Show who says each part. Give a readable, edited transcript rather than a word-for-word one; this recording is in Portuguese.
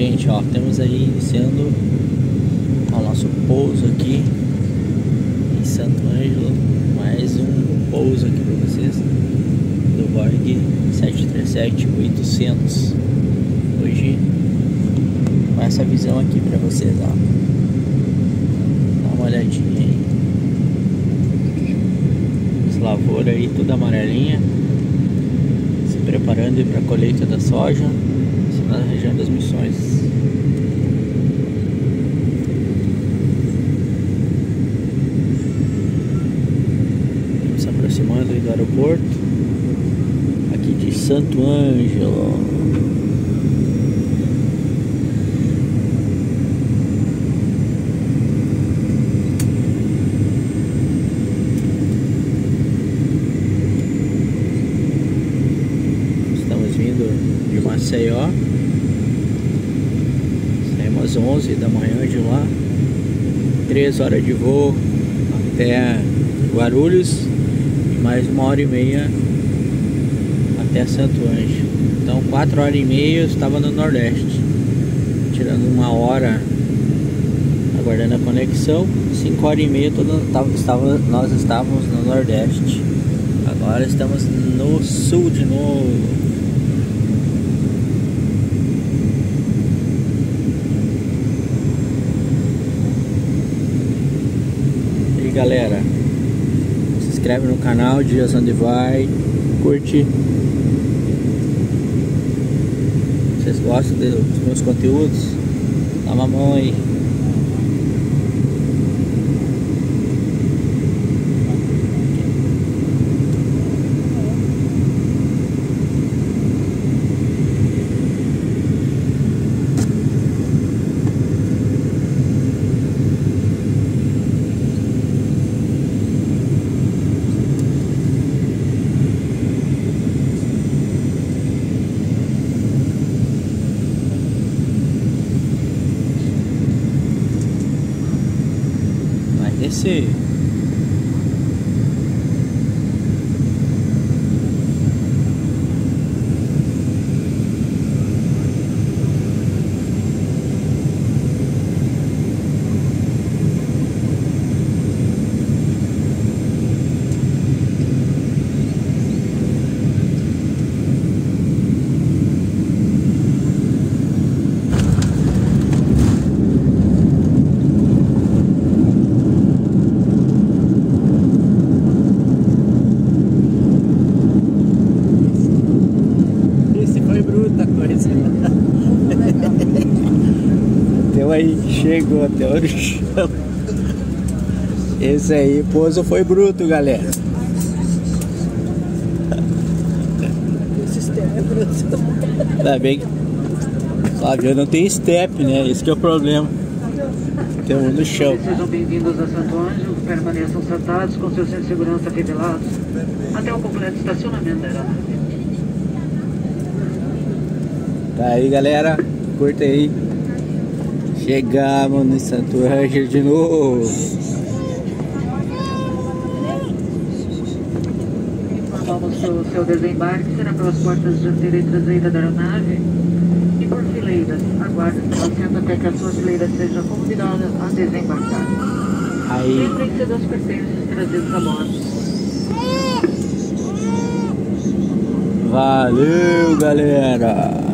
Speaker 1: gente, ó, temos aí iniciando o nosso pouso aqui em Santo Ângelo. Mais um pouso aqui para vocês do Boeing 737-800. Hoje com essa visão aqui para vocês, ó. Dá uma olhadinha aí. As lavouras aí tudo amarelinha, se preparando para a colheita da soja na região das Missões. Estamos se aproximando aí do aeroporto aqui de Santo Ângelo. Estamos vindo de Maceió. Saímos às 11 da manhã de lá, 3 horas de voo até Guarulhos e mais 1h30 até Santo Ângelo. Então 4 horas e meia eu estava no Nordeste, tirando 1 hora aguardando a conexão. 5 horas e meia nós estávamos no Nordeste. Agora estamos no Sul de novo. Galera, se inscreve no canal Dias Onde Vai, curte. Vocês gostam dos meus conteúdos? Dá uma mão aí. Descer. Até aí, chegou até o chão. Esse aí, pouso foi bruto, galera. Esse step é bruto. Tá bem, só que eu não tenho step, né? Esse que é o problema. Tem um no chão.
Speaker 2: Sejam bem-vindos a Santo Ângelo. Permaneçam sentados com seus cintos de segurança revelados até o completo estacionamento da aeronave.
Speaker 1: Tá aí, galera, curta aí. Chegamos no Santo Ângelo de novo.
Speaker 2: Informamos que o seu desembarque será pelas portas dianteira e traseira da aeronave e por fileiras. Aguarde seu assento até que a sua fileira seja convidada a desembarcar.
Speaker 1: Aí.
Speaker 2: Lembrem-se dos pertences trazidos a bordo.
Speaker 1: Valeu, galera.